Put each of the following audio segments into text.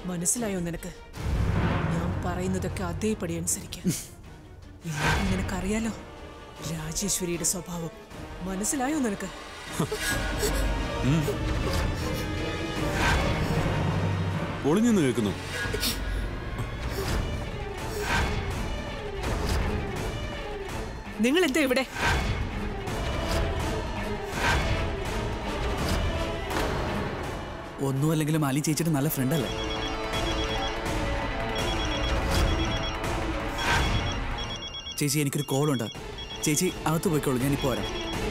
മനസ്സിലായോ നിനക്ക്? ഞാൻ പറയുന്നതൊക്കെ അതേപടി അനുസരിക്കാം. നിനക്കറിയാലോ രാജേശ്വരിയുടെ സ്വഭാവം. മനസ്സിലായോ നിനക്ക്? ഒളിഞ്ഞു കേൾക്കുന്നു. നിങ്ങൾ എന്താ ഇവിടെ? ഒന്നുമല്ലെങ്കിലും അലി ചേച്ചിയുടെ നല്ല ഫ്രണ്ടല്ലേ? ചേച്ചി എനിക്കൊരു കോളുണ്ട്. ചേച്ചി അകത്ത് പോയിക്കോളൂ, ഞാനിപ്പോ വരാം.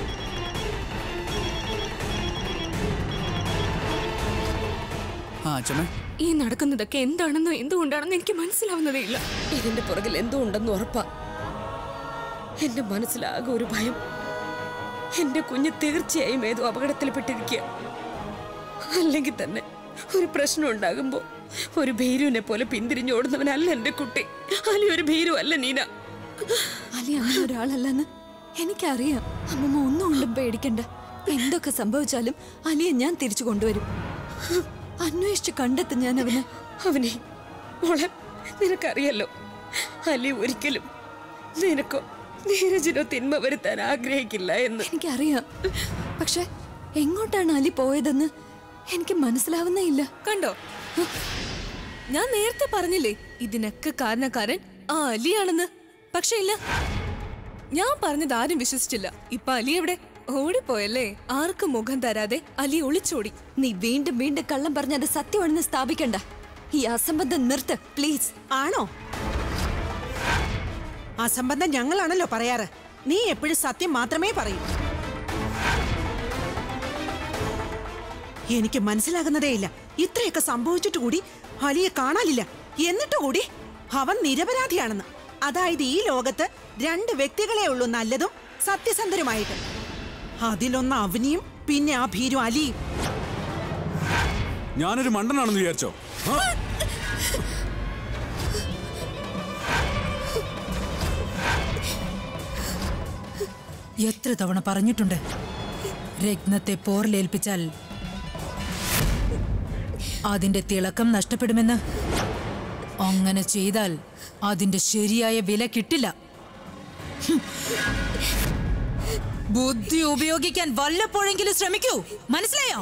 അച്ഛമ്മേ, ഈ നടക്കുന്നതൊക്കെ എന്താണെന്നോ എന്തുകൊണ്ടാണെന്ന് എനിക്ക് മനസ്സിലാവുന്നതേ ഇല്ല. ഇതിന്റെ പുറകിൽ എന്തോ ഉണ്ടെന്ന് ഉറപ്പാ. എന്റെ മനസ്സിലാകെ ഒരു ഭയം. എന്റെ കുഞ്ഞ് തീർച്ചയായും ഏതോ അപകടത്തിൽപ്പെട്ടിരിക്കുക. അല്ലെങ്കിൽ തന്നെ ഒരു പ്രശ്നം ഉണ്ടാകുമ്പോ ഒരു ഭീരുവിനെ പോലെ പിന്തിരിഞ്ഞോടുന്നവനല്ല എന്റെ കുട്ടി. അലി ഒരു ഭീരു അല്ല നീന. അലി അങ്ങനെ ഒരാളല്ലെന്ന് എനിക്കറിയാം. അമ്മമ്മ ഒന്നും കൊണ്ടും പേടിക്കണ്ട. എന്തൊക്കെ സംഭവിച്ചാലും അലിയെ ഞാൻ തിരിച്ചു കൊണ്ടുവരും. അന്വേഷിച്ച് കണ്ടെത്തും ഞാൻ അവനെ. മോളെ, നിനക്കറിയല്ലോ അലി ഒരിക്കലും നിനക്കോ നീരജിനോ തിന്മ വരുത്താൻ ആഗ്രഹിക്കില്ല എന്ന്. എനിക്കറിയാം. പക്ഷെ എങ്ങോട്ടാണ് അലി പോയതെന്ന് എനിക്ക് മനസ്സിലാവുന്നേ ഇല്ല. കണ്ടോ, ഞാൻ നേരത്തെ പറഞ്ഞില്ലേ ഇതിനൊക്കെ കാരണക്കാരൻ ആ അലിയാണെന്ന്. പക്ഷെ ഇല്ല, ഞാൻ പറഞ്ഞത് ആരും വിശ്വസിച്ചില്ല. ഇപ്പൊ അലി എവിടെ? ഓടിപ്പോയല്ലേ? ആർക്കും മുഖം തരാതെ അലി ഒളിച്ചോടി. നീ വീണ്ടും വീണ്ടും കള്ളം പറഞ്ഞ അത് സത്യമാണെന്ന് സ്ഥാപിക്കണ്ട. ഈ അസംബന്ധം നിർത്ത് പ്ലീസ്. ആണോ? അസംബന്ധം ഞങ്ങളാണല്ലോ പറയാറ്. നീ എപ്പോഴും സത്യം മാത്രമേ പറയൂ. എനിക്ക് മനസ്സിലാകുന്നതേയില്ല. ഇത്രയൊക്കെ സംഭവിച്ചിട്ട് കൂടി അലിയെ കാണാനില്ല. എന്നിട്ട് കൂടി അവൻ നിരപരാധിയാണെന്ന്. അതായത് ഈ ലോകത്ത് 2 വ്യക്തികളെ ഉള്ളൂ നല്ലതും സത്യസന്ധരുമായിട്ട്. അതിലൊന്ന് അവനിയും പിന്നെ ആ ഭീരു അലിയും. ഞാനൊരു മണ്ടനാണെന്ന് വിചാരിച്ചോ? എത്ര തവണ പറഞ്ഞിട്ടുണ്ട്, രത്നത്തെ പോറിലേൽപ്പിച്ചാൽ അതിന്റെ തിളക്കം നഷ്ടപ്പെടുമെന്ന്. അങ്ങനെ ചെയ്താൽ അതിന്റെ ശരിയായ വില കിട്ടില്ല. ബുദ്ധി ഉപയോഗിക്കാൻ വല്ലപ്പോഴെങ്കിലും ശ്രമിക്കൂ, മനസ്സിലായോ?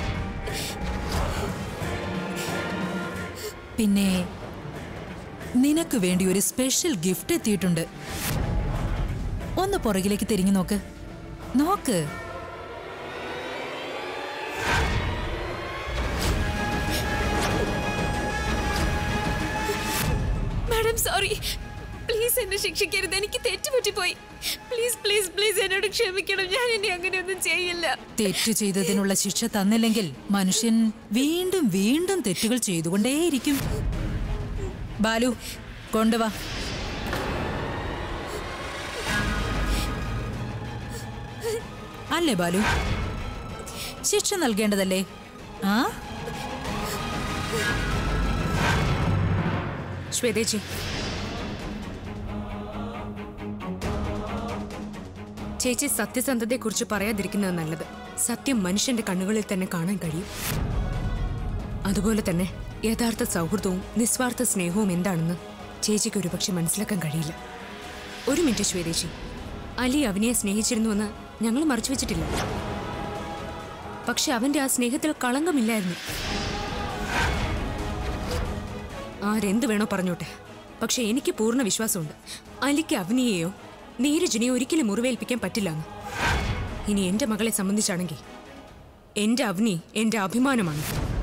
പിന്നെ നിനക്ക് വേണ്ടി ഒരു സ്പെഷ്യൽ ഗിഫ്റ്റ് എത്തിയിട്ടുണ്ട്. ഒന്ന് പുറകിലേക്ക് തിരിഞ്ഞു നോക്ക്. നോക്ക്. മാഡം സോറി, പ്ലീസ് എന്നെ ശിക്ഷിക്കരുത്. എനിക്ക് തെറ്റുപറ്റിപ്പോയി. പ്ലീസ് പ്ലീസ് പ്ലീസ് എന്നോട് ക്ഷമിക്കണം. ഞാൻ ഇനി അങ്ങനെയൊന്നും ചെയ്യില്ല. തെറ്റ് ചെയ്തതിനുള്ള ശിക്ഷ തന്നില്ലെങ്കിൽ മനുഷ്യൻ വീണ്ടും വീണ്ടും തെറ്റുകൾ ചെയ്തുകൊണ്ടേയിരിക്കും. ബാലു, കൊണ്ടുവാ. അല്ലേ ബാലു? ശിക്ഷ നൽകേണ്ടതല്ലേ? ആ ശ്വേതേച്ചി, ചേച്ചി സത്യസന്ധതയെക്കുറിച്ച് പറയാതിരിക്കുന്നത് നല്ലത്. സത്യം മനുഷ്യന്റെ കണ്ണുകളിൽ തന്നെ കാണാൻ കഴിയും. അതുപോലെ തന്നെ യഥാർത്ഥ സൗഹൃദവും നിസ്വാർത്ഥ സ്നേഹവും എന്താണെന്ന് ചേച്ചിക്ക് ഒരുപക്ഷെ മനസ്സിലാക്കാൻ കഴിയില്ല. ഒരു മിനിറ്റ് ശ്വേതേച്ചി, അലി അവനെ സ്നേഹിച്ചിരുന്നുവെന്ന് ഞങ്ങൾ മറച്ചു വെച്ചിട്ടില്ല. പക്ഷെ അവന്റെ ആ സ്നേഹത്തിൽ കളങ്കമില്ലായിരുന്നു. ആരെന്ത് വേണോ പറഞ്ഞോട്ടെ, പക്ഷെ എനിക്ക് പൂർണ്ണ വിശ്വാസമുണ്ട് അലിക്ക് അവനിയെയോ നീരജിനെയോ ഒരിക്കലും മുറിവേൽപ്പിക്കാൻ പറ്റില്ലെന്ന്. ഇനി എന്റെ മകളെ സംബന്ധിച്ചാണെങ്കിൽ എന്റെ അവനി എന്റെ അഭിമാനമാണ്.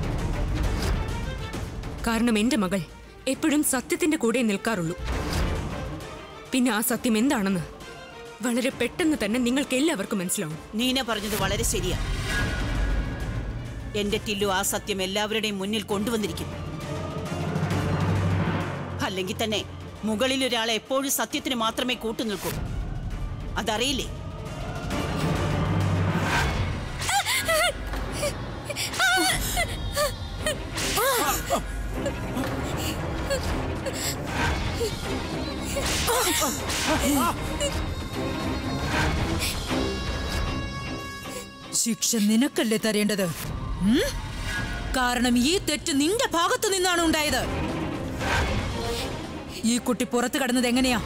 കാരണം എന്റെ മകൾ എപ്പോഴും സത്യത്തിന്റെ കൂടെ നിൽക്കാറുള്ളൂ. പിന്നെ ആ സത്യം എന്താണെന്ന് വളരെ പെട്ടെന്ന് തന്നെ നിങ്ങൾക്ക് എല്ലാവർക്കും മനസ്സിലാവും. നീന പറഞ്ഞത് വളരെ ശരിയാ. എന്റെ ടില്ലു ആ സത്യം എല്ലാവരുടെയും മുന്നിൽ കൊണ്ടുവന്നിരിക്കും. അല്ലെങ്കിൽ തന്നെ മുകളിൽ ഒരാളെ എപ്പോഴും സത്യത്തിന് മാത്രമേ കൂട്ടുനിൽക്കൂ. അതറിയില്ലേ? ശിക്ഷ നിനക്കല്ലേ തരേണ്ടത്? കാരണം ഈ തെറ്റ് നിന്റെ ഭാഗത്തു നിന്നാണ് ഉണ്ടായത്. ഈ കുട്ടി പുറത്തു കടന്നത് എങ്ങനെയാ?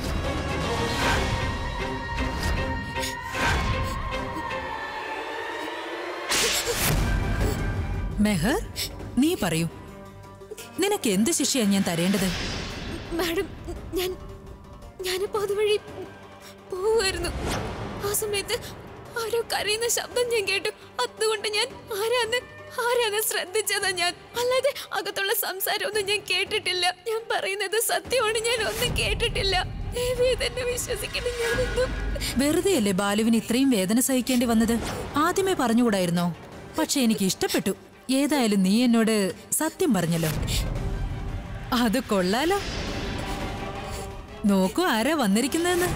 മെഹർ, നീ പറയൂ, നിനക്ക് എന്ത് ശിക്ഷയാണ് ഞാൻ തരേണ്ടത്? മാഡം, ഞാനിപ്പോ അതുവഴി പോവുമായിരുന്നു. ആ സമയത്ത് ആരോ കരയുന്ന ശബ്ദം ഞാൻ കേട്ടു. അതുകൊണ്ട് ഞാൻ ആരാന്ന് ശ്രദ്ധിച്ചതാ ഞാൻ. അല്ലാതെ അകത്തുള്ള സംസാരമൊന്നും ഞാൻ കേട്ടിട്ടില്ല. ഞാൻ പറയുന്നത് സത്യമാണ്, ഞാൻ ഒന്നും കേട്ടിട്ടില്ല. തന്നെ വിശ്വസിക്കണം. ഞാനൊന്നും വെറുതെ അല്ലേ ബാലുവിന് ഇത്രയും വേദന സഹിക്കേണ്ടി വന്നത്? ആദ്യമേ പറഞ്ഞുകൂടായിരുന്നോ? പക്ഷെ എനിക്ക് ഇഷ്ടപ്പെട്ടു. ഏതായാലും നീ എന്നോട് സത്യം പറഞ്ഞല്ലോ, അത് കൊള്ളാലോ. നോക്കൂ ആരാ വന്നിരിക്കുന്നതെന്ന്.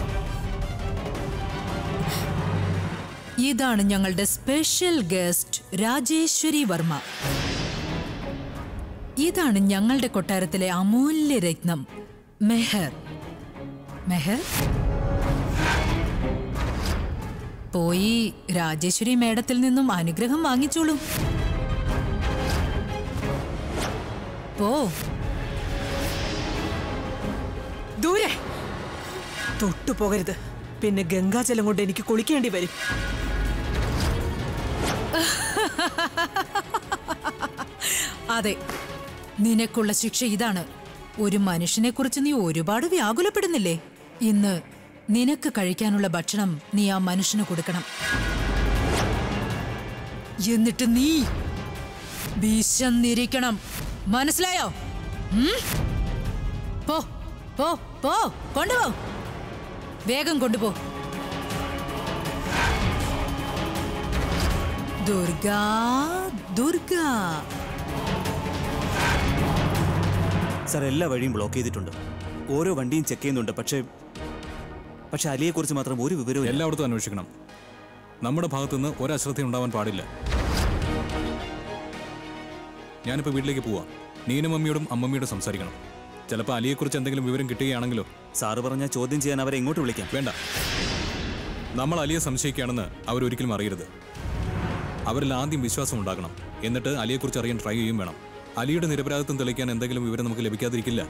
ഇതാണ് ഞങ്ങളുടെ സ്പെഷ്യൽ ഗസ്റ്റ് രാജേശ്വരി വർമ്മ. ഇതാണ് ഞങ്ങളുടെ കൊട്ടാരത്തിലെ അമൂല്യ രത്നം മെഹർ. മെഹർ, പോയി രാജേശ്വരി മേഡത്തിൽ നിന്നും അനുഗ്രഹം വാങ്ങിച്ചോളൂ. പോ. ദൂരെ തൊട്ടു പോകരുത്, പിന്നെ ഗംഗാജലം കൊണ്ട് എനിക്ക് കുളിക്കേണ്ടി വരും. അതെ, നിനക്കുള്ള ശിക്ഷ ഇതാണ്. ഒരു മനുഷ്യനെ കുറിച്ച് നീ ഒരുപാട് വ്യാകുലപ്പെടുന്നില്ലേ? ഇന്ന് നിനക്ക് കഴിക്കാനുള്ള ഭക്ഷണം നീ ആ മനുഷ്യന് കൊടുക്കണം. എന്നിട്ട് നീ വിശന്നിരിക്കണം. മനസ്സിലായോ? പോ പോ പോ, കൊണ്ടുപോ, വേഗം കൊണ്ടുപോ. ദുർഗാ ദുർഗാ. സാർ, എല്ലാ വഴിയും ബ്ലോക്ക് ചെയ്തിട്ടുണ്ട്. ഓരോ വണ്ടിയും ചെക്ക് ചെയ്യുന്നുണ്ട്. പക്ഷേ അലിയെക്കുറിച്ച് മാത്രം ഒരു വിവരവും. എല്ലായിടത്തും അന്വേഷിക്കണം. നമ്മുടെ ഭാഗത്തുനിന്ന് ഒരശ്രദ്ധ ഉണ്ടാവാൻ പാടില്ല. ഞാനിപ്പോൾ വീട്ടിലേക്ക് പോവാം. നീനമമ്മിയോടും അമ്മമ്മിയോടും സംസാരിക്കണം. ചിലപ്പോൾ അലിയെക്കുറിച്ച് എന്തെങ്കിലും വിവരം കിട്ടുകയാണെങ്കിലോ? സാറ് പറഞ്ഞാൽ ചോദ്യം ചെയ്യാൻ അവരെ എങ്ങോട്ട് വിളിക്കാം? വേണ്ട, നമ്മൾ അലിയെ സംശയിക്കുകയാണെന്ന് അവരൊരിക്കലും അറിയരുത്. അവരിൽ ആദ്യം വിശ്വാസം ഉണ്ടാക്കണം. എന്നിട്ട് അലിയെക്കുറിച്ച് അറിയാൻ ട്രൈ ചെയ്യും വേണം. അലിയുടെ നിരപരാധിത്വം തെളിയിക്കാൻ എന്തെങ്കിലും വിവരം നമുക്ക് ലഭിക്കാതിരിക്കില്ല.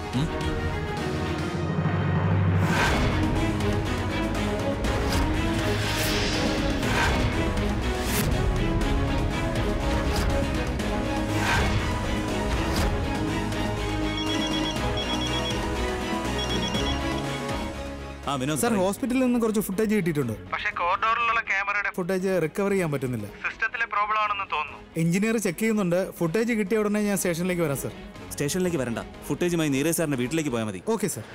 സാർ, ഹോസ്പിറ്റലിൽ നിന്ന് കുറച്ച് ഫുട്ടേജ് കിട്ടിയിട്ടുണ്ട്. പക്ഷേ കോറിഡോറിലുള്ള ക്യാമറയുടെ ഫുട്ടേജ് റിക്കവർ ചെയ്യാൻ പറ്റുന്നില്ല. സിസ്റ്റത്തിലെ പ്രോബ്ലം ആണെന്ന് തോന്നുന്നു. എഞ്ചിനീയർ ചെക്ക് ചെയ്യുന്നുണ്ട്. ഫുട്ടേജ് കിട്ടിയ ഉടനെ ഞാൻ സ്റ്റേഷനിലേക്ക് വരാം സാർ. സ്റ്റേഷനിലേക്ക് വരണ്ട, ഫുട്ടേജുമായി നീരജ് സാറിന്റെ വീട്ടിലേക്ക് പോയാൽ മതി. Okay sir.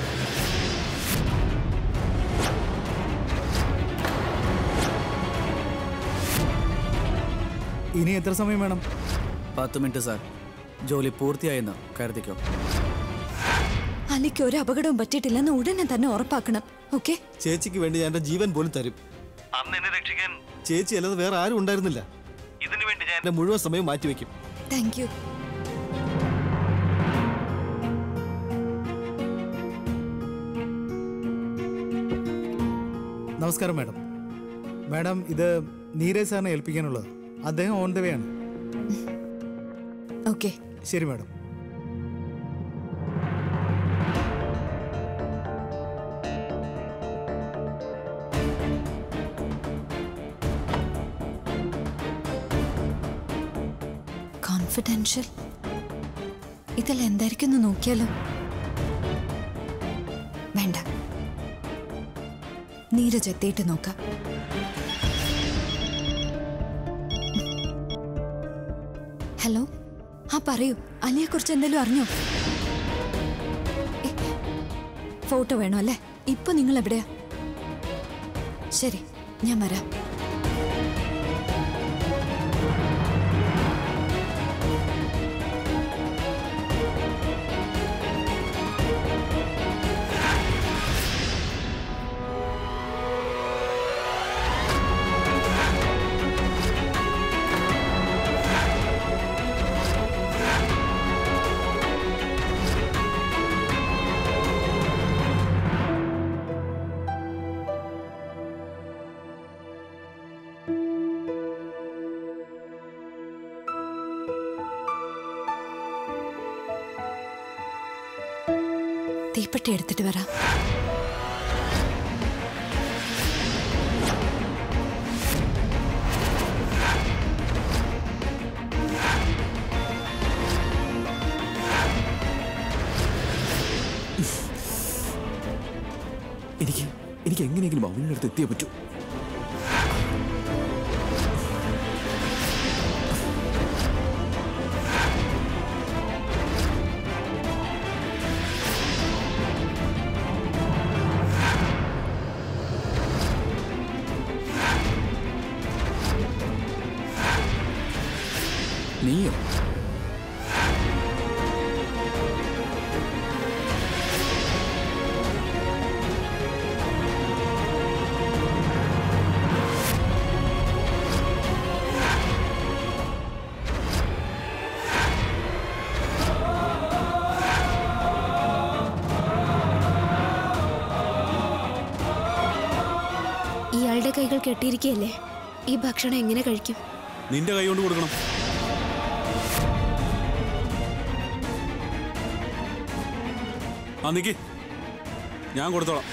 ഇനി എത്ര സമയം വേണം? 10 മിനിറ്റ് സാർ. ജോലി പൂർത്തിയായെന്ന് കരുതിക്കോ. അലിക്ക് ഒരു അപകടവും പറ്റിയിട്ടില്ലെന്ന് ഉടനെ തന്നെ ഉറപ്പാക്കണം. ഓക്കെ? ചേച്ചിക്ക് വേണ്ടി ഞാൻ എന്റെ ജീവൻ പോലും തരും. അന്ന് എന്നെ രക്ഷിക്കാൻ ചേച്ചി അല്ലാതെ വേറെ ആരും ഉണ്ടായിരുന്നില്ല. ഇതിനു വേണ്ടി ഞാൻ എന്റെ മുഴുവൻ സമയം മാറ്റിവെക്കും. Thank you. നമസ്കാരം മാഡം. മാഡം, ഇത് നീരജ് സാറിനെ ഏൽപ്പിക്കാനുള്ളത്. അദ്ദേഹം ഓൺ ദ വേ ആണ്. ഓക്കെ. ശരി മാഡം. കോൺഫിഡൻഷ്യൽ. ഇതിൽ എന്തായിരിക്കും എന്ന് നോക്കിയാലോ? വേണ്ട, നീരജ് എത്തിയിട്ട് നോക്കാം. ഹലോ, ആ പറയൂ, അലിയെ കുറിച്ച് എന്തെങ്കിലും അറിഞ്ഞോ? ഫോട്ടോ വേണോ അല്ലേ? ഇപ്പൊ നിങ്ങൾ എവിടെയാ? ശരി, ഞാൻ വരാം. തീപ്പെട്ടി എടുത്തിട്ട് വരാം. എനിക്ക് എങ്ങനെയെങ്കിലും അവളുടെ അടുത്ത് എത്തിയേ പറ്റൂ. നീയോ? ഇയാളുടെ കൈകൾ കെട്ടിയിരിക്കുകയല്ലേ, ഈ ഭക്ഷണം എങ്ങനെ കഴിക്കും? നിന്റെ കൈ കൊണ്ട് കൊടുക്കണം. ആ നിക്ക്, ഞാൻ കൊടുത്തോളാം.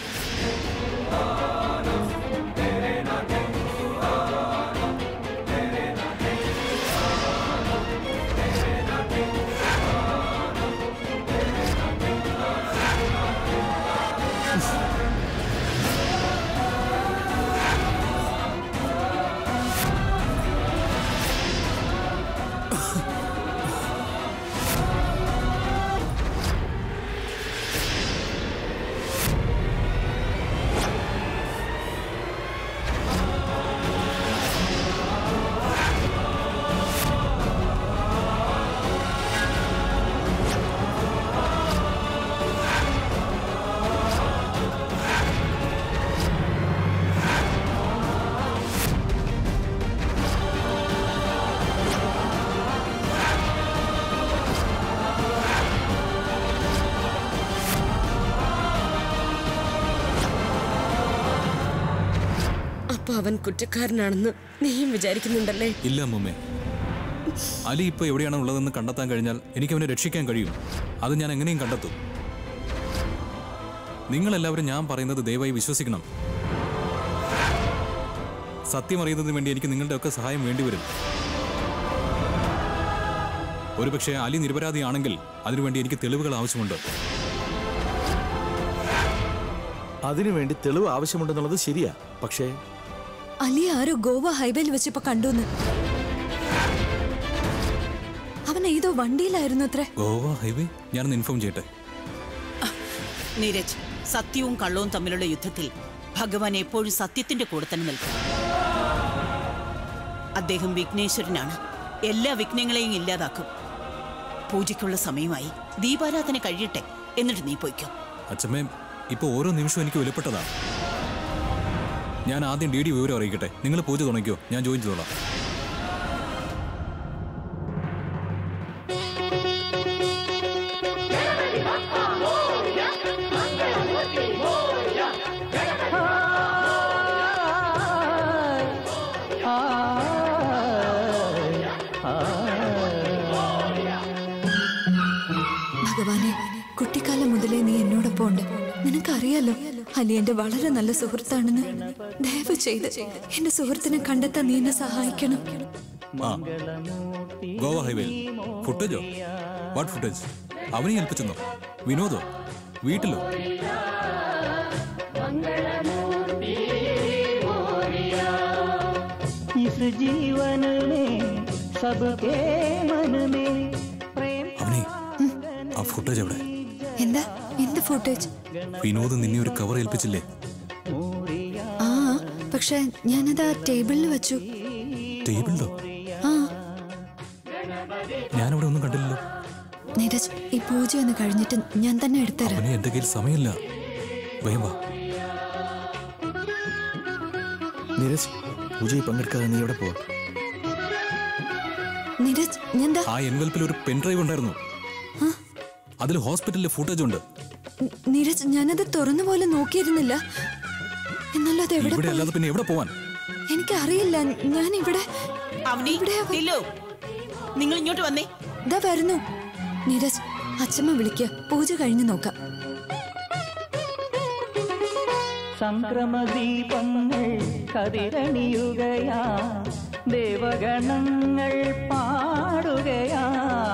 അവൻ കുറ്റക്കാരനാണെന്ന് നീയും വിചാരിക്കുന്നുണ്ടല്ലേ? ഇല്ല അമ്മൂമ്മേ, അലി ഇപ്പൊ എവിടെയാണ് ഉള്ളതെന്ന് കണ്ടെത്താൻ കഴിഞ്ഞാൽ എനിക്ക് അവനെ രക്ഷിക്കാൻ കഴിയും. അത് ഞാൻ എങ്ങനെയും കണ്ടെത്തും. നിങ്ങളെല്ലാവരും ഞാൻ പറയുന്നത് ദയവായി വിശ്വസിക്കണം. സത്യം അറിയുന്നതിന് വേണ്ടി എനിക്ക് നിങ്ങളുടെ ഒക്കെ സഹായം വേണ്ടിവരും. ഒരുപക്ഷെ അലി നിരപരാധിയാണെങ്കിൽ അതിനുവേണ്ടി എനിക്ക് തെളിവുകൾ ആവശ്യമുണ്ട്. അതിനുവേണ്ടി തെളിവ് ആവശ്യമുണ്ടെന്നുള്ളത് ശരിയാ, പക്ഷേ അലി ആരോ ഗോവ ഹൈവേയിൽ വെച്ചിപ്പോ കണ്ടുന്ന്. അവൻ ഏതോ വണ്ടിയിലായിരുന്നു അത്രേ. ഗോവ ഹൈവേ? ഞാനൊന്ന് ഇൻഫോം ചെയ്യട്ടെ. നീരജ്, സത്യവും കള്ളവും തമ്മിലുള്ള യുദ്ധത്തിൽ ഭഗവാൻ എപ്പോഴും സത്യത്തിന്റെ കൂടെ തന്നെ നിൽക്കും. അദ്ദേഹം വിഘ്നേശ്വരനാണ്, എല്ലാ വിഘ്നങ്ങളെയും ഇല്ലാതാക്കും. പൂജയ്ക്കുള്ള സമയമായി, ദീപാരാധന കഴിയട്ടെ, എന്നിട്ട് നീ പോയിക്കോ. അച്ഛമ്മേ, ഇപ്പൊ ഓരോ നിമിഷവും എനിക്ക് വിലപ്പെട്ടതാണ്. ഞാൻ ആദ്യം DD വിവരം അറിയിക്കട്ടെ. നിങ്ങൾ പൂജ തുടങ്ങിക്കോ, ഞാൻ ജോയിൻ ചെയ്തോളാം. ഭഗവാനെ, കുട്ടിക്കാലം മുതലേ നീ എന്നോടൊപ്പം ഉണ്ട്. നിനക്കറിയാലോ അലി എന്റെ വളരെ നല്ല സുഹൃത്താണെന്ന്. ദയവ് ചെയ്ത് എന്റെ സുഹൃത്തിനെ കണ്ടെത്താൻ നീ എന്നെ സഹായിക്കണം. ഗോവ ഹൈവേ ഫുട്ടേജോ? What footage? അവനെ ഏൽപ്പിച്ചെന്നോ? വിനോദോ? വീട്ടിലോ? അവനെ ആ ഫുട്ടേജ് എവിടെ? എന്താ? എന്ത് ഫുട്ടേജ്? വിനോദ് നിന്നെ ഒരു കവർ ഏൽപ്പിച്ചില്ലേ? ആ, പക്ഷെ ഞാനത് ആ ടേബിളിൽ വെച്ചു. ടേബിളിലോ? ആ, ഞാനവിടെ ഒന്നും കണ്ടില്ലല്ലോ. നീരജ്, ഈ പൂജ ഒന്ന് കഴിഞ്ഞിട്ട് ഞാൻ തന്നെ എടുത്തരാം. അവനെ എന്റെ കയ്യിൽ സമയമില്ല. വേഗം വാ. നീരജ്, പൂജയിൽ പങ്കെടുക്കാതെ നീ എവിടെ പോവാ? നീരജ്, ഞാൻ ആ എൻവെൽപ്പിൽ ഒരു പെൻഡ്രൈവ് ഉണ്ടായിരുന്നു. അതിൽ ഹോസ്പിറ്റലിലെ ഫുട്ടേജ് ഉണ്ട്. നീരജ്, ഞാനത് തുറന്നു പോലും നോക്കിയിരുന്നില്ല. എന്നാലും അത് എവിടെ ഇവിടെ അല്ലാതെ പിന്നെ എവിടെ പോവാൻ? എനിക്കറിയില്ല. ഞാൻ ഇവിടെ നിങ്ങൾ ഇങ്ങോട്ട് വന്നേ. ഇതാ വരുന്നു. നീരജ്, അച്ഛമ്മ വിളിക്കുക. പൂജ കഴിഞ്ഞ് നോക്കാം. സംക്രമദീപങ്ങൾ കതിരണിയുകയാ ദേവഗണങ്ങൾ പാടുകയാ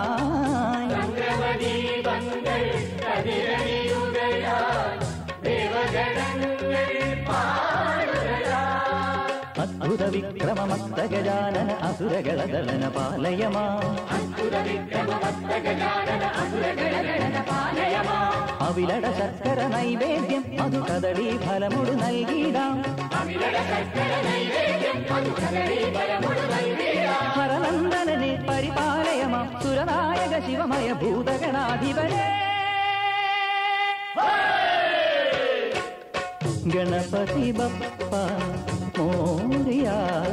സംക്രമദീപങ്ങൾ കതിരണിയുകയാ ദേവഗണങ്ങൾ പാടുകയാ അദ്ഭുത വിക്രമമസ്തഗജാനന അസുരഗണദളന പാലയമാ അദ്ഭുത വിക്രമമസ്തഗജാനന അസുരഗണദളന പാലയമാ അവിലട ശർക്കര നൈവേദ്യം മധു കദളി ഫലമുടു നൽകിടാം ഹരനന്ദനനെ പരിപാലയമാം സുരനായക ശിവമയ ഭൂതഗണാധിപനെ ഗണപതി ബപ്പ മോറിയ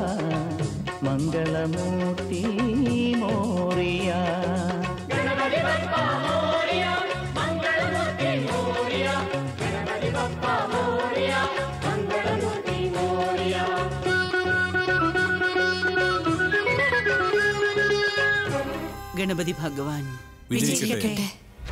മംഗളമൂർത്തി മോറിയ ഗണപതി ബപ്പ മോറിയ മംഗളമൂർത്തി മോറിയ ഗണപതി ബപ്പ മോറിയ മംഗളമൂർത്തി മോറിയ ഗണപതി ഭഗവാൻ വിജയിക്കട്ടെ.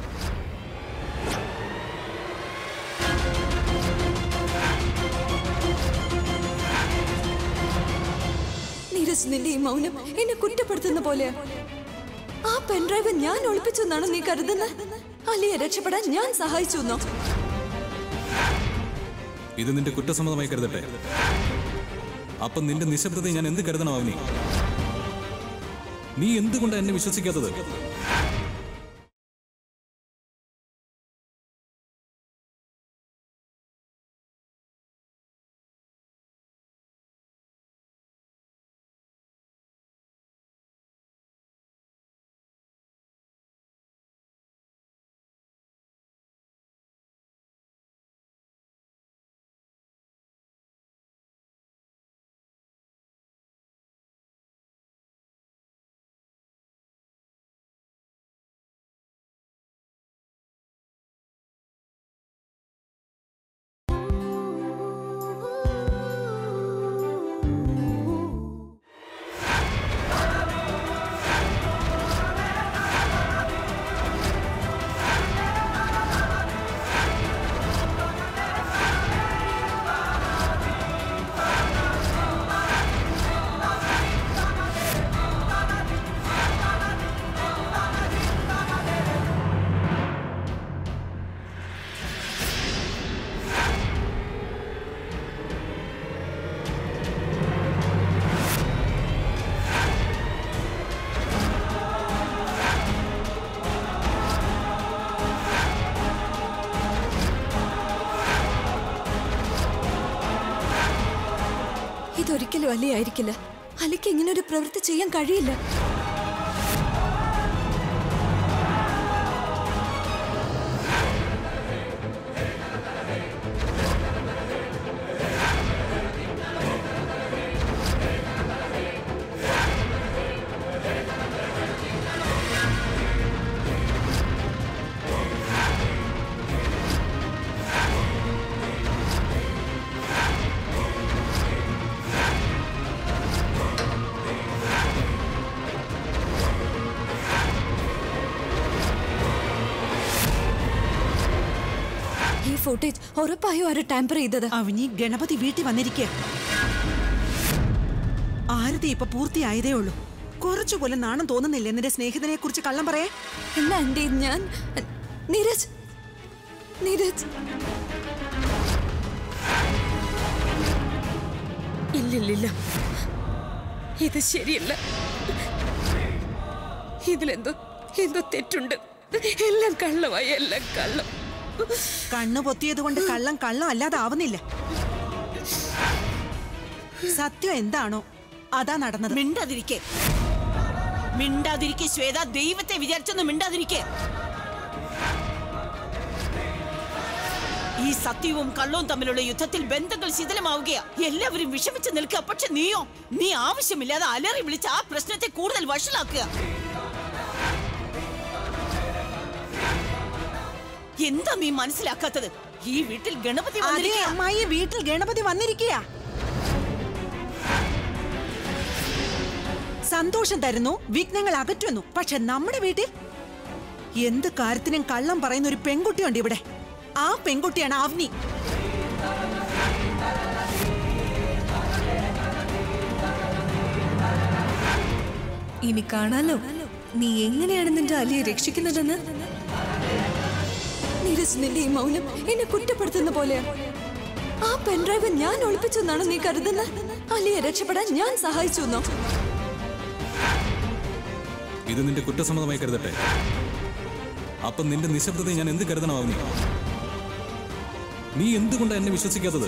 നീരജ്, നിന്റെ ഈ മൗനം എന്നെ കുറ്റപ്പെടുത്തുന്ന പോലെയാ. ആ പെൻഡ്രൈവ് ഞാൻ ഒളിപ്പിച്ചെന്നാണോ നീ കരുതുന്നത്? അലിയെ രക്ഷപ്പെടാൻ ഞാൻ സഹായിച്ചു എന്നോ? ഇത് നിന്റെ കുറ്റസമ്മതമായി കരുതട്ടെ. അപ്പം നിന്റെ നിശബ്ദത ഞാൻ എന്ത് കരുതണം അവനി? നീ എന്തുകൊണ്ടാണ് എന്നെ വിശ്വസിക്കാത്തത്? ഇതൊരിക്കലും അലിയായിരിക്കില്ല. അലിക്ക് ഇങ്ങനെ ഒരു പ്രവൃത്തി ചെയ്യാൻ കഴിയില്ല. ഫുട്ടേജ് ഉറപ്പായോ ആര് ടാമ്പർ ചെയ്തത്? അവനി ഗണപതി വീട്ടിൽ വന്നിരിക്കുക. ആരതി ഇപ്പൊ പൂർത്തിയായതേ ഉള്ളൂ. കുറച്ചുപോലെ നാണം തോന്നുന്നില്ല നിന്റെ സ്നേഹിതനെ കുറിച്ച് കള്ളം പറയേ? എന്നാ എന്റെ ഞാൻ നീരജ് നീരജ് ഇല്ലില്ല, ഇത് ശരിയല്ല. ഇതിലെന്തോ തെറ്റുണ്ട്. എല്ലാം കള്ളമായി, എല്ലാം കള്ളം. കണ്ണു പൊത്തിയത് കൊണ്ട് കള്ളം കള്ളം അല്ലാതെ ആവുന്നില്ല. സത്യം എന്താണോ അതാ നടന്നത്. മിണ്ടാതിരിക്കെ ശ്വേത, ദൈവത്തെ വിചാരിച്ചൊന്നും മിണ്ടാതിരിക്കെ. ഈ സത്യവും കള്ളവും തമ്മിലുള്ള യുദ്ധത്തിൽ ബന്ധങ്ങൾ ശിഥിലമാവുകയാ. എല്ലാവരും വിഷമിച്ച് നിൽക്കുക. പക്ഷെ നീ ആവശ്യമില്ലാതെ അലറി വിളിച്ച് ആ പ്രശ്നത്തെ കൂടുതൽ വഷളാക്കുക. എന്താ നീ മനസ്സിലാക്കാത്തത്? ഈ വീട്ടിൽ ഗണപതി അമ്മായി, വീട്ടിൽ ഗണപതി വന്നിരിക്കുക. സന്തോഷം തരുന്നു, വിഘ്നങ്ങൾ അകറ്റുന്നു. പക്ഷെ നമ്മുടെ വീട്ടിൽ എന്ത് കാര്യത്തിനും കള്ളം പറയുന്ന ഒരു പെൺകുട്ടിയുണ്ട് ഇവിടെ. ആ പെൺകുട്ടിയാണ് അവനി. ഇനി കാണാലോ നീ എങ്ങനെയാണ് നിന്റെ അലിയെ രക്ഷിക്കുന്നതെന്ന്. നീരജ്, നിന്റെ ഈ മൗനം എന്നെ കുറ്റപ്പെടുത്തുന്ന പോലെയാണ്. ആ പെൻഡ്രൈവ് ഞാൻ ഒളിപ്പിച്ചെന്നാണ് നീ കരുതുന്നത്? അലിയെ രക്ഷപ്പെടാൻ ഞാൻ സഹായിച്ചു എന്നോ? ഇത് നിന്റെ കുറ്റസമ്മതമായി കരുതട്ടെ. അപ്പം നിന്റെ നിശബ്ദതയെ ഞാൻ എന്ത് കരുതണമാവുന്നു? നീ എന്തുകൊണ്ടാണ് എന്നെ വിശ്വസിക്കാത്തത്?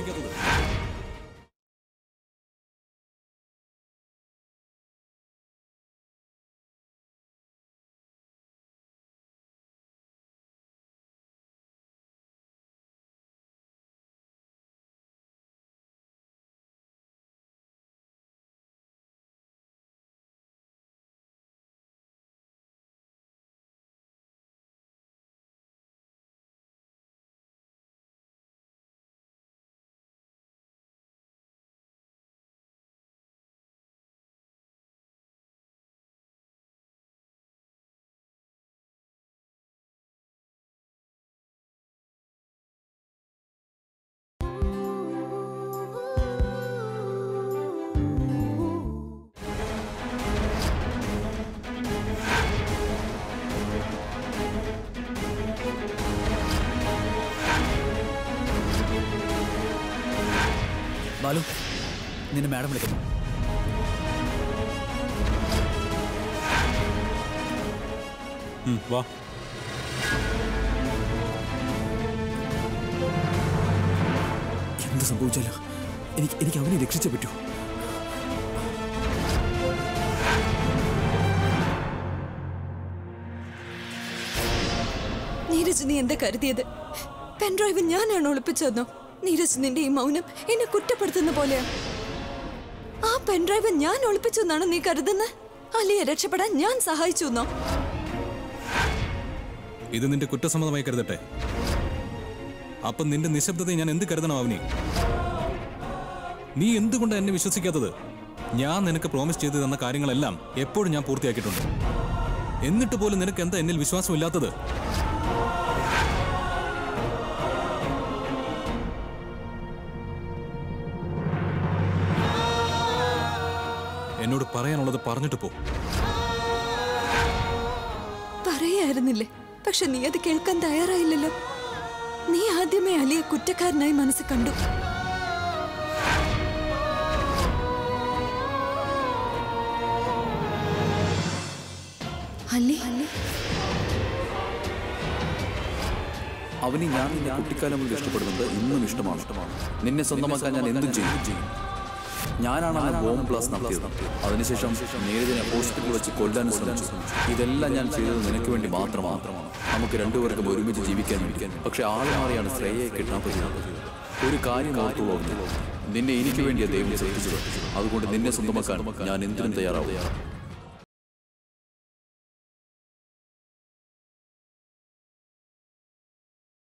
ബാലു, നിന്നെ മാഡം വിളിക്കുന്നു. വാ. എന്ത് സംഭവിച്ചാലോ എനിക്ക് അവനെ രക്ഷിച്ചേ പറ്റൂ. നീരജ്, നീ എന്താ കരുതിയത്? പെൻഡ്രൈവ് ഞാനാണ് ഒളിപ്പിച്ചതെന്നോ? നീരജ്, നിന്റെ ഈ മൗനം എന്നെ കുറ്റപ്പെടുത്തുന്ന പോലെയാണ്. ആ പെൻഡ്രൈവ് ഞാൻ ഒളിപ്പിച്ചെന്നാണ് നീ കരുതുന്നത്? അലിയെ രക്ഷപ്പെടാൻ ഞാൻ സഹായിച്ചു എന്നോ? ഇത് നിന്റെ കുറ്റസമ്മതമായി കരുതട്ടെ. അപ്പം നിന്റെ നിശബ്ദതയെ ഞാൻ എന്ത് കരുതണമാവുന്നു? നീ എന്തുകൊണ്ടാണ് എന്നെ വിശ്വസിക്കാത്തത്? ഞാൻ നിനക്ക് പ്രോമിസ് ചെയ്തു തന്ന കാര്യങ്ങളെല്ലാം എപ്പോഴും ഞാൻ പൂർത്തിയാക്കിയിട്ടുണ്ട്. എന്നിട്ട് പോലും നിനക്ക് എന്താ എന്നിൽ വിശ്വാസമില്ലാത്തത്? എന്നോട് പറയാനുള്ളത് പറഞ്ഞിട്ട് പോ. പറയായിരുന്നില്ലേ? പക്ഷെ നീ അത് കേൾക്കാൻ തയ്യാറായില്ലല്ലോ. നീ ആദ്യമേ അലിയെ കുറ്റക്കാരനായി മനസ്സിൽ കണ്ടു. അലി, അവന് ഞാൻ നിന്നെ കുട്ടിക്കാലം മുതൽ ഇഷ്ടപ്പെടുന്നത് ഇന്നും ഇഷ്ടമാണ്. നിന്നെ സ്വന്തമാക്കാൻ ഞാൻ എന്തും ചെയ്യും. ഞാനാണ് അവൻ ബോംബ് ബ്ലാസ്റ്റ് നടത്തിയത്. അതിനുശേഷം നീരജിനെ ഹോസ്പിറ്റലിൽ വെച്ച് കൊല്ലാൻ ശ്രമിച്ചു. ഇതെല്ലാം ഞാൻ ചെയ്തത് നിനക്ക് വേണ്ടി മാത്രമാണ്. നമുക്ക് രണ്ടുപേർക്കും ഒരുമിച്ച് ജീവിക്കാൻ. പക്ഷെ ആളുമാറിയാണ് ശ്രേയയെ കിട്ടാൻ പറ്റുന്നത്. ഒരു കാര്യം ഓർത്തുള്ളൂ, നിന്നെ എനിക്ക് വേണ്ടിയ ദൈവം സൃഷ്ടിച്ചത്. അതുകൊണ്ട് നിന്നെ സ്വന്തമാക്കാൻ ഞാൻ എന്തിനും തയ്യാറാവും.